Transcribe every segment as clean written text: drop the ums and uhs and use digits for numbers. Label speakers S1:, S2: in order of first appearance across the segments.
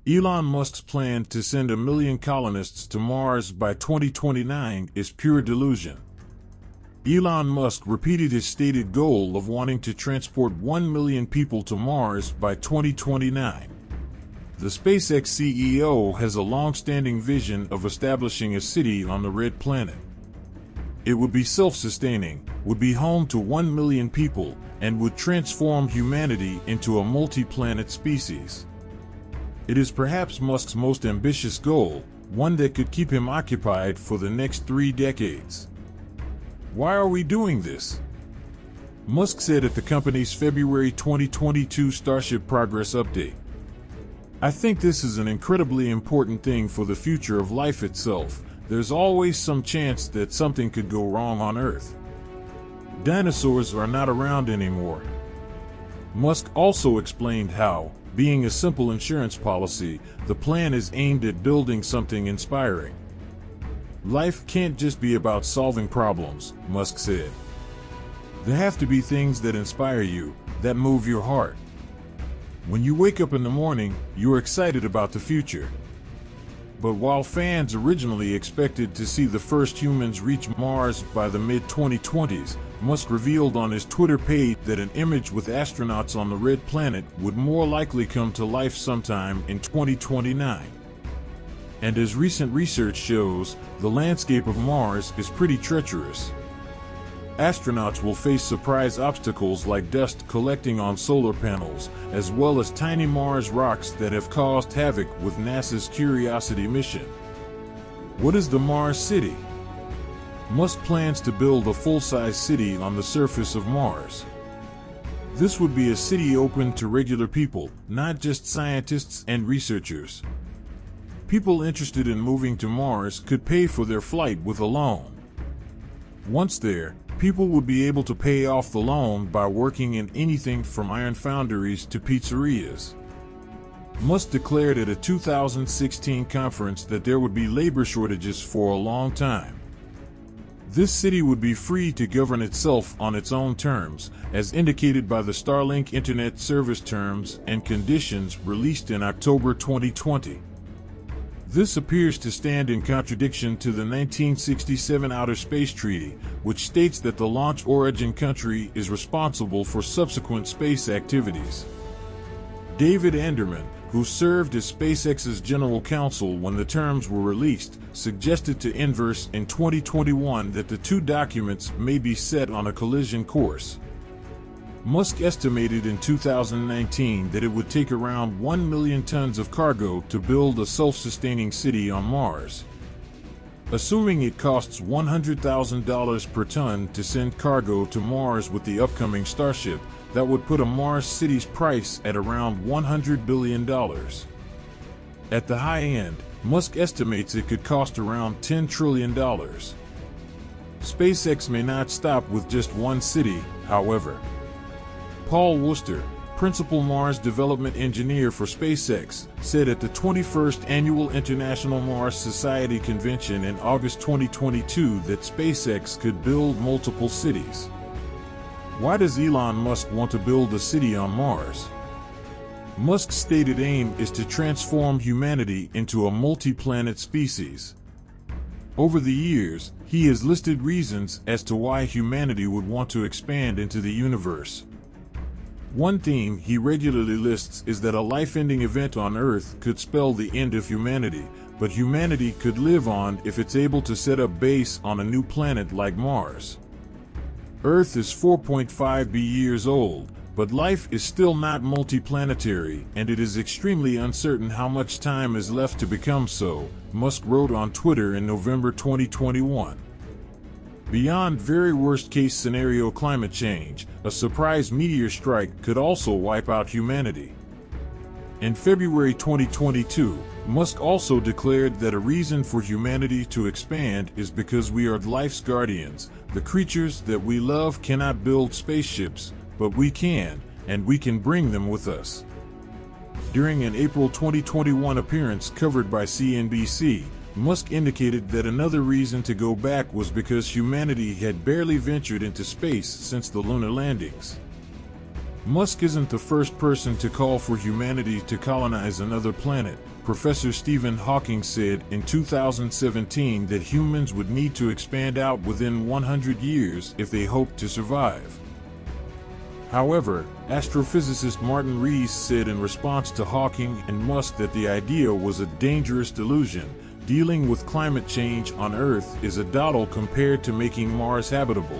S1: Elon Musk's plan to send 1 million colonists to Mars by 2029 is pure delusion. Elon Musk repeated his stated goal of wanting to transport 1 million people to Mars by 2029. The SpaceX CEO has a long-standing vision of establishing a city on the red planet. It would be self-sustaining, would be home to 1 million people, and would transform humanity into a multi-planet species. It is perhaps Musk's most ambitious goal, one that could keep him occupied for the next 3 decades. Why are we doing this? Musk said at the company's February 2022 Starship Progress Update. I think this is an incredibly important thing for the future of life itself. There's always some chance that something could go wrong on Earth. Dinosaurs are not around anymore. Musk also explained how, being a simple insurance policy, the plan is aimed at building something inspiring. Life can't just be about solving problems, Musk said. There have to be things that inspire you, that move your heart. When you wake up in the morning, you're excited about the future. But while fans originally expected to see the first humans reach Mars by the mid-2020s, Musk revealed on his Twitter page that an image with astronauts on the red planet would more likely come to life sometime in 2029. And as recent research shows, the landscape of Mars is pretty treacherous. Astronauts will face surprise obstacles like dust collecting on solar panels, as well as tiny Mars rocks that have caused havoc with NASA's Curiosity mission. What is the Mars City? Musk plans to build a full-size city on the surface of Mars. This would be a city open to regular people, not just scientists and researchers. People interested in moving to Mars could pay for their flight with a loan. Once there, people would be able to pay off the loan by working in anything from iron foundries to pizzerias. Musk declared at a 2016 conference that there would be labor shortages for a long time. This city would be free to govern itself on its own terms, as indicated by the Starlink Internet Service Terms and Conditions released in October 2020. This appears to stand in contradiction to the 1967 Outer Space Treaty, which states that the launch origin country is responsible for subsequent space activities. David Enderman, who served as SpaceX's general counsel when the terms were released, suggested to Inverse in 2021 that the two documents may be set on a collision course. Musk estimated in 2019 that it would take around 1 million tons of cargo to build a self-sustaining city on Mars. Assuming it costs $100,000 per ton to send cargo to Mars with the upcoming Starship, that would put a Mars city's price at around $100 billion. At the high end, Musk estimates it could cost around $10 trillion. SpaceX may not stop with just one city, however. Paul Worcester, principal Mars development engineer for SpaceX, said at the 21st Annual International Mars Society Convention in August 2022 that SpaceX could build multiple cities. Why does Elon Musk want to build a city on Mars? Musk's stated aim is to transform humanity into a multi-planet species. Over the years, he has listed reasons as to why humanity would want to expand into the universe. One theme he regularly lists is that a life-ending event on Earth could spell the end of humanity, but humanity could live on if it's able to set up base on a new planet like Mars. Earth is 4.5 years old, but life is still not multiplanetary, and it is extremely uncertain how much time is left to become so, Musk wrote on Twitter in November 2021. Beyond very worst-case scenario climate change, a surprise meteor strike could also wipe out humanity. In February 2022, Musk also declared that a reason for humanity to expand is because we are life's guardians. The creatures that we love cannot build spaceships, but we can, and we can bring them with us. During an April 2021 appearance covered by CNBC, Musk indicated that another reason to go back was because humanity had barely ventured into space since the lunar landings. Musk isn't the first person to call for humanity to colonize another planet. Professor Stephen Hawking said in 2017 that humans would need to expand out within 100 years if they hoped to survive. However, astrophysicist Martin Rees said in response to Hawking and Musk that the idea was a dangerous delusion. Dealing with climate change on Earth is a dawdle compared to making Mars habitable.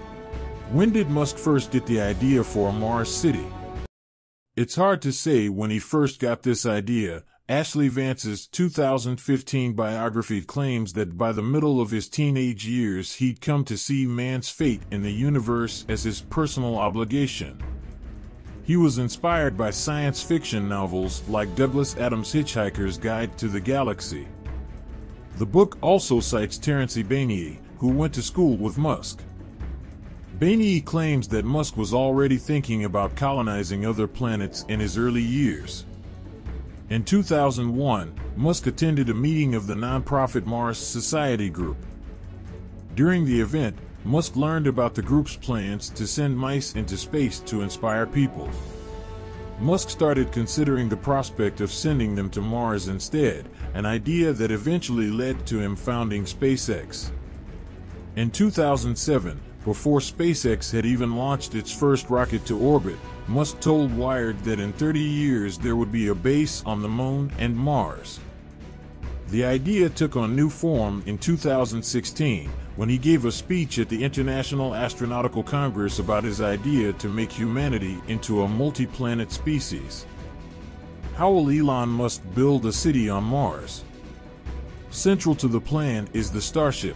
S1: When did Musk first get the idea for a Mars city? It's hard to say when he first got this idea. Ashlee Vance's 2015 biography claims that by the middle of his teenage years he'd come to see man's fate in the universe as his personal obligation. He was inspired by science fiction novels like Douglas Adams' Hitchhiker's Guide to the Galaxy. The book also cites Terence Banier, who went to school with Musk. Banier claims that Musk was already thinking about colonizing other planets in his early years. In 2001, Musk attended a meeting of the nonprofit Mars Society Group. During the event, Musk learned about the group's plans to send mice into space to inspire people. Musk started considering the prospect of sending them to Mars instead, an idea that eventually led to him founding SpaceX. In 2007, before SpaceX had even launched its first rocket to orbit, Musk told Wired that in 30 years there would be a base on the Moon and Mars. The idea took on new form in 2016 when he gave a speech at the International Astronautical Congress about his idea to make humanity into a multi-planet species. How will Elon Musk build a city on Mars? Central to the plan is the Starship.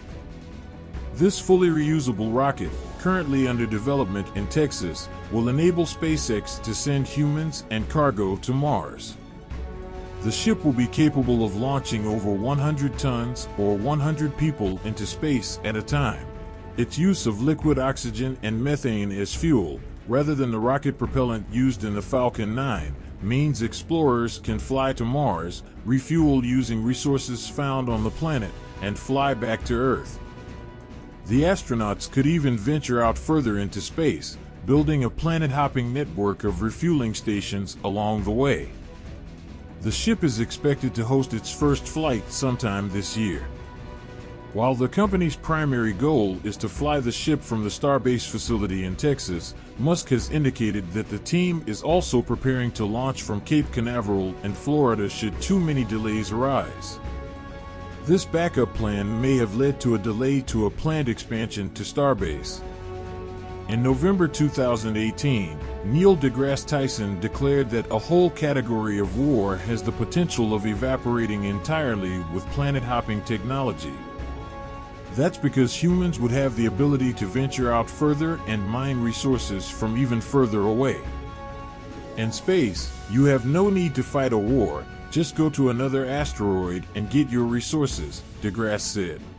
S1: This fully reusable rocket, currently under development in Texas, will enable SpaceX to send humans and cargo to Mars. The ship will be capable of launching over 100 tons or 100 people into space at a time. Its use of liquid oxygen and methane as fuel, rather than the rocket propellant used in the Falcon 9, means explorers can fly to Mars, refuel using resources found on the planet, and fly back to Earth. The astronauts could even venture out further into space, building a planet-hopping network of refueling stations along the way. The ship is expected to host its first flight sometime this year. While the company's primary goal is to fly the ship from the Starbase facility in Texas, Musk has indicated that the team is also preparing to launch from Cape Canaveral in Florida should too many delays arise. This backup plan may have led to a delay to a planned expansion to Starbase. In November 2018, Neil deGrasse Tyson declared that a whole category of war has the potential of evaporating entirely with planet-hopping technology. That's because humans would have the ability to venture out further and mine resources from even further away. In space, you have no need to fight a war. Just go to another asteroid and get your resources, deGrasse said.